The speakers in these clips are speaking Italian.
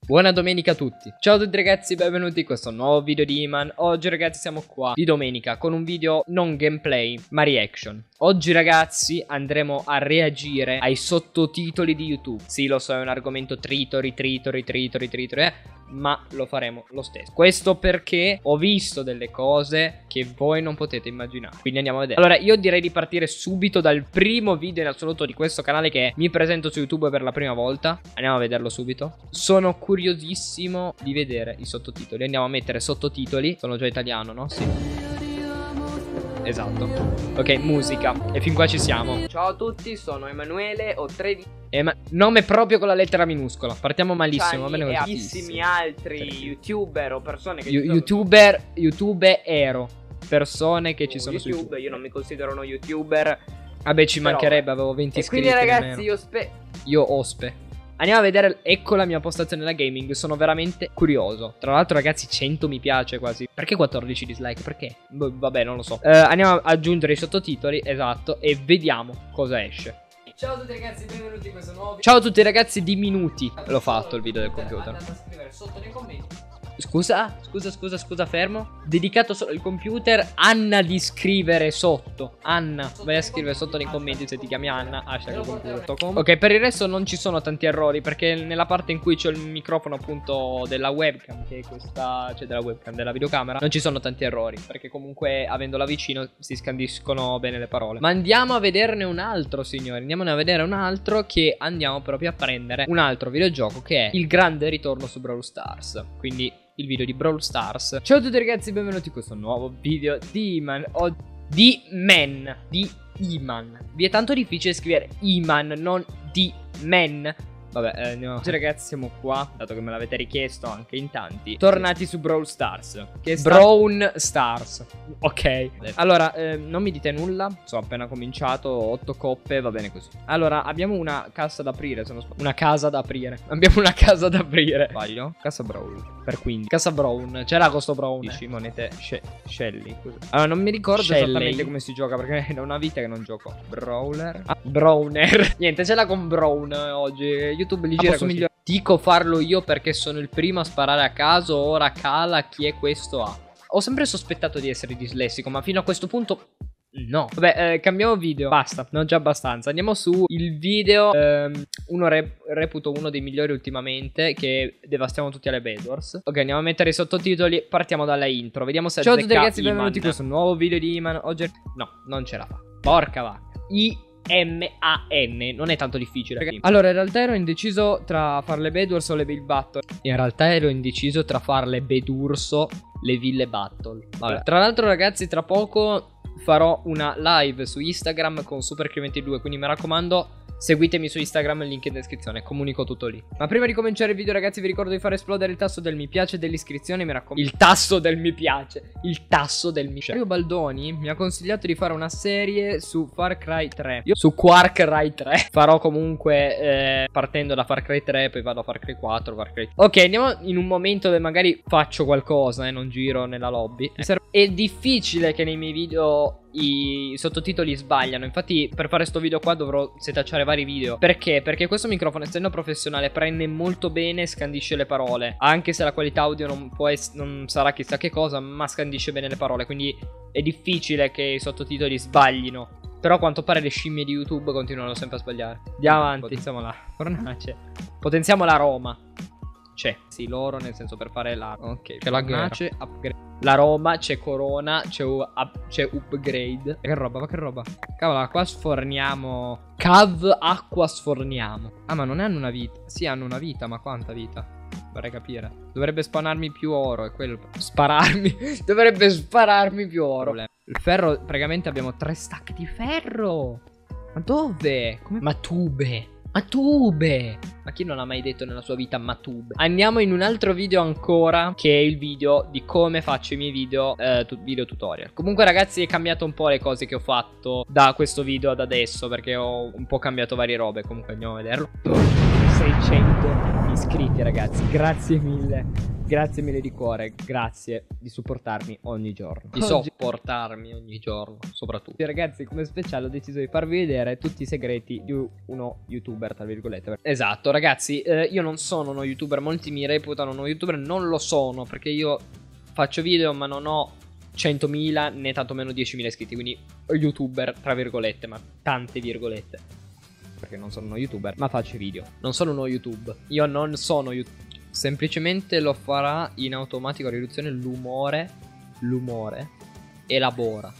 Buona domenica a tutti. Ciao a tutti ragazzi, benvenuti in questo nuovo video di Iman. Oggi ragazzi siamo qua di domenica con un video non gameplay ma reaction. Oggi ragazzi andremo a reagire ai sottotitoli di YouTube. Sì, lo so, è un argomento tritori, ma lo faremo lo stesso. Questo perché ho visto delle cose che voi non potete immaginare. Quindi andiamo a vedere. Allora io direi di partire subito dal primo video in assoluto di questo canale, che mi presento su YouTube per la prima volta. Andiamo a vederlo subito. Sono curiosissimo di vedere i sottotitoli. Andiamo a mettere sottotitoli. Sono già italiano, no? Sì. Esatto. Ok, musica. E fin qua ci siamo. Ciao a tutti, sono Emanuele, ho 13. Nome proprio con la lettera minuscola. Partiamo malissimo. Va bene, e tantissimi altri youtuber o persone che YouTube ero. Persone che ci sono su YouTube. Io non mi considero uno youtuber. Vabbè, ci mancherebbe, avevo 20 iscritti. Quindi ragazzi io ospe. Andiamo a vedere, ecco la mia postazione da gaming. Sono veramente curioso. Tra l'altro ragazzi 100 mi piace quasi. Perché 14 dislike? Perché? Vabbè, non lo so. Andiamo ad aggiungere i sottotitoli. Esatto. E vediamo cosa esce. Ciao a tutti ragazzi, benvenuti in questo nuovo video. Ciao a tutti ragazzi di minuti. L'ho fatto il video del computer. Andate a scrivere sotto nei commenti. Scusa, fermo. Dedicato solo al computer. Anna di scrivere sotto. Anna, vai a scrivere sotto nei commenti se ti chiami Anna. Computer. Ok, per il resto non ci sono tanti errori, perché nella parte in cui c'ho il microfono appunto della webcam, che è questa, cioè della webcam, della videocamera, non ci sono tanti errori, perché comunque avendola vicino si scandiscono bene le parole. Ma andiamo a vederne un altro, signori. Andiamone a vedere un altro, che andiamo proprio a prendere un altro videogioco, che è il grande ritorno su Brawl Stars. Quindi il video di Brawl Stars. Ciao a tutti ragazzi, benvenuti in questo nuovo video di Iman. Di Iman. Vi è tanto difficile scrivere Iman, non di men. Vabbè, andiamo. Oggi ragazzi siamo qua, dato che me l'avete richiesto anche in tanti, tornati su Brawl Stars, che è Brawl Stars. Ok. Allora, non mi dite nulla. Sono appena cominciato, 8 coppe, va bene così. Allora, abbiamo una cassa da aprire, se non sbaglio. Una casa da aprire. Abbiamo una casa da aprire. Sbaglio? Cassa Brawl. Per 15. Cassa Brown. C'era costo Brown. 10 monete Shelly. Allora, non mi ricordo esattamente come si gioca, perché è da una vita che non gioco. Brawler. Browner. Niente, ce l'ha con Brown oggi. YouTube li gira così. Dico farlo io perché sono il primo a sparare a caso. Ora cala chi è questo a. Ho sempre sospettato di essere dislessico, ma fino a questo punto no. Vabbè, cambiamo video. Basta, non già abbastanza. Andiamo su il video. Reputo uno dei migliori ultimamente, che devastiamo tutti alle Bedwars. Ok, andiamo a mettere i sottotitoli. Partiamo dalla intro. Vediamo se ciao a tutti ragazzi, benvenuti in questo nuovo video di Iman. Oggi no, non ce la fa. Porca vacca. IMAN. Non è tanto difficile. Allora, in realtà ero indeciso tra fare le Bedwars o le Ville Battle. In realtà ero indeciso tra fare le Bedurso, le Ville Battle. Vabbè. Tra l'altro ragazzi, tra poco farò una live su Instagram con SuperCrementi2, quindi mi raccomando, seguitemi su Instagram, il link in descrizione, comunico tutto lì. Ma prima di cominciare il video ragazzi vi ricordo di fare esplodere il tasto del mi piace e dell'iscrizione, mi raccomando. Il tasto del mi piace, il tasto del mi piace. Mario Baldoni mi ha consigliato di fare una serie su Far Cry 3. Io su Quark 3 farò comunque partendo da Far Cry 3, poi vado a Far Cry 4, Far Cry. Ok, andiamo in un momento dove magari faccio qualcosa e non giro nella lobby. È difficile che nei miei video i sottotitoli sbagliano. Infatti per fare sto video qua dovrò setacciare vari video. Perché? Perché questo microfono, essendo professionale, prende molto bene e scandisce le parole. Anche se la qualità audio non sarà chissà che cosa, ma scandisce bene le parole. Quindi è difficile che i sottotitoli sbaglino. Però a quanto pare le scimmie di YouTube continuano sempre a sbagliare. Andiamo avanti. Potenziamo la fornace. Potenziamo la Roma. C'è. Sì, loro nel senso per fare la. Ok. C'è la fornace. Upgrade. La Roma, c'è Corona, c'è Upgrade. Che roba, ma che roba. Cavolo, qua sforniamo. Cav acqua sforniamo. Ah, ma non hanno una vita. Sì, hanno una vita, ma quanta vita? Vorrei capire. Dovrebbe spawnarmi più oro. È quello. Spararmi. Dovrebbe spararmi più oro. Il ferro, praticamente abbiamo 3 stack di ferro. Ma dove? Come? Ma tube. Ma chi non ha mai detto nella sua vita matube? Andiamo in un altro video ancora, che è il video di come faccio i miei video, video tutorial. Comunque ragazzi, è cambiato un po' le cose che ho fatto da questo video ad adesso, perché ho un po' cambiato varie robe. Comunque andiamo a vederlo. 600 iscritti, ragazzi. Grazie mille. Grazie mille di cuore, grazie di supportarmi ogni giorno. Di sopportarmi ogni giorno, soprattutto. Ragazzi, come speciale ho deciso di farvi vedere tutti i segreti di uno youtuber, tra virgolette. Esatto, ragazzi, io non sono uno youtuber, molti mi reputano uno youtuber, non lo sono, perché io faccio video ma non ho 100.000 né tantomeno 10.000 iscritti, quindi youtuber, tra virgolette, ma tante virgolette. Perché non sono uno youtuber, ma faccio video. Non sono uno YouTube, io non sono youtuber. Semplicemente lo farà in automatico a riduzione l'umore elabora.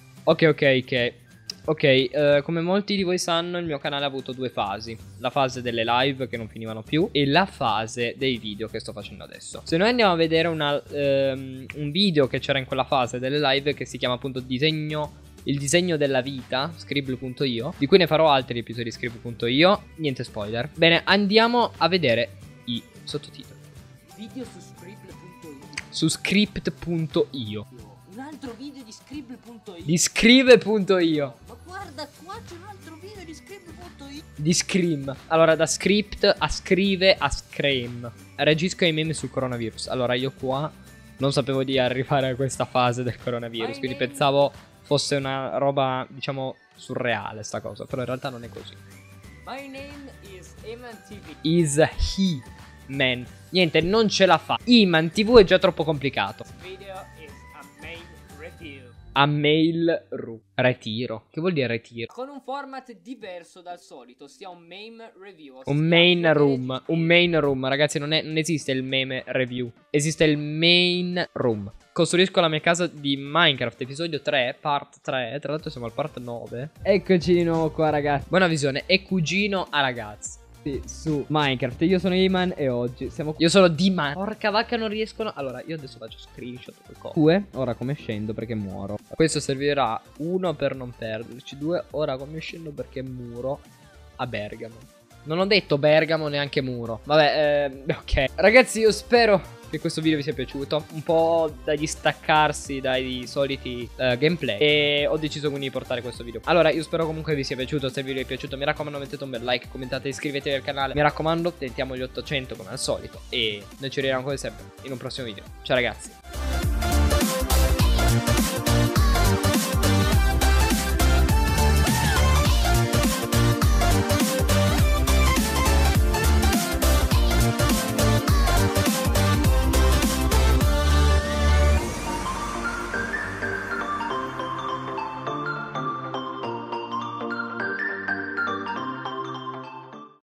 Ok, come molti di voi sanno, il mio canale ha avuto due fasi. La fase delle live che non finivano più e la fase dei video che sto facendo adesso. Se noi andiamo a vedere un video che c'era in quella fase delle live, che si chiama appunto il disegno della vita, Scribble.io, di cui ne farò altri episodi Scribble.io, niente spoiler. Bene, andiamo a vedere i sottotitoli. Video su Scribble.io. Su script.io. Un altro video di Scribble.io. Di scrive.io. Ma guarda, qua c'è un altro video di Scribble.io. Di Scream. Allora, da script a scrive a Scream. Reagisco ai meme sul coronavirus. Allora, io qua non sapevo di arrivare a questa fase del coronavirus, quindi pensavo fosse una roba, diciamo, surreale sta cosa. Però in realtà non è così. My name is Eman TV. Is he man. Niente, non ce la fa. Iman TV è già troppo complicato. This video is a main review. A mail retiro. Che vuol dire retiro? Con un format diverso dal solito, ossia un meme review. Un main room. Un main room, ragazzi, non esiste il meme review. Esiste il main room. Costruisco la mia casa di Minecraft, episodio 3, part 3. Tra l'altro siamo al part 9. Eccoci di nuovo qua, ragazzi. Buona visione. E cugino a ragazzi su Minecraft. Io sono Iman e oggi siamo... Io sono Diman. Porca vacca, non riescono. Allora, io adesso faccio screenshot del coso. 2, ora come scendo perché muoro. Questo servirà 1 per non perderci. 2, ora come scendo perché muro a Bergamo. Non ho detto Bergamo, neanche muro. Vabbè, ok. Ragazzi, io spero che questo video vi sia piaciuto. Un po' da distaccarsi dai soliti gameplay. E ho deciso quindi di portare questo video. Allora, io spero comunque vi sia piaciuto. Se il video vi è piaciuto, mi raccomando, mettete un bel like, commentate, iscrivetevi al canale. Mi raccomando, tentiamo gli 800 come al solito. E noi ci vediamo come sempre in un prossimo video. Ciao ragazzi.